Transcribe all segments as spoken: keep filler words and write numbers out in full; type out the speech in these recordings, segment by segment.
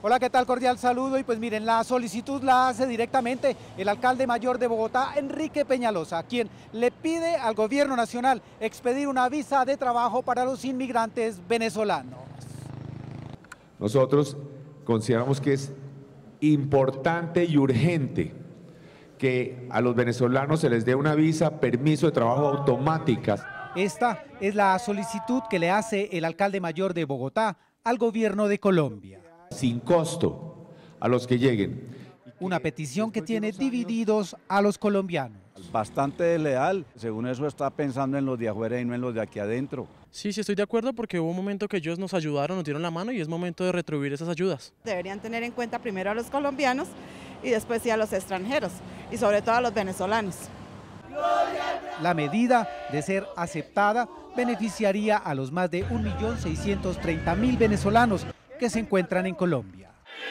Hola, ¿qué tal? Cordial saludo. Y pues miren, la solicitud la hace directamente el alcalde mayor de Bogotá, Enrique Peñalosa, quien le pide al gobierno nacional expedir una visa de trabajo para los inmigrantes venezolanos. Nosotros consideramos que es importante y urgente que a los venezolanos se les dé una visa, permiso de trabajo automática. Esta es la solicitud que le hace el alcalde mayor de Bogotá al gobierno de Colombia. Sin costo a los que lleguen. Una petición que tiene divididos a los colombianos. Bastante desleal, según eso está pensando en los de afuera y no en los de aquí adentro. Sí, sí estoy de acuerdo porque hubo un momento que ellos nos ayudaron, nos dieron la mano y es momento de retribuir esas ayudas. Deberían tener en cuenta primero a los colombianos y después sí a los extranjeros y sobre todo a los venezolanos. La medida, de ser aceptada, beneficiaría a los más de un millón seiscientos treinta mil venezolanos que se encuentran en Colombia.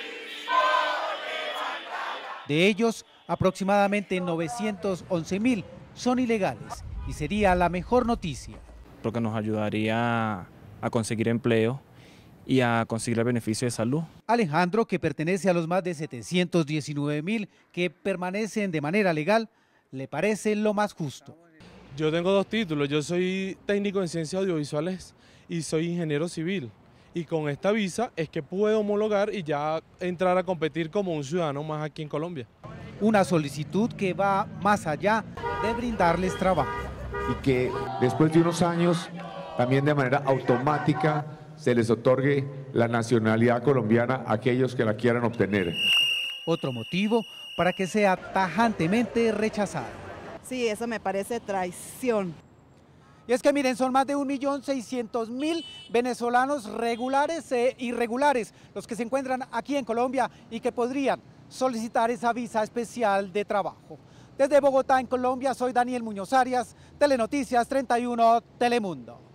De ellos, aproximadamente novecientos once mil son ilegales y sería la mejor noticia. Porque nos ayudaría a conseguir empleo y a conseguir el beneficio de salud. Alejandro, que pertenece a los más de setecientos diecinueve mil que permanecen de manera legal, le parece lo más justo. Yo tengo dos títulos, yo soy técnico en ciencias audiovisuales y soy ingeniero civil. Y con esta visa es que puedo homologar y ya entrar a competir como un ciudadano más aquí en Colombia. Una solicitud que va más allá de brindarles trabajo. Y que después de unos años, también de manera automática, se les otorgue la nacionalidad colombiana a aquellos que la quieran obtener. Otro motivo para que sea tajantemente rechazada. Sí, eso me parece traición. Y es que miren, son más de un millón seiscientos mil venezolanos regulares e irregulares los que se encuentran aquí en Colombia y que podrían solicitar esa visa especial de trabajo. Desde Bogotá, en Colombia, soy Daniel Muñoz Arias, Telenoticias treinta y uno, Telemundo.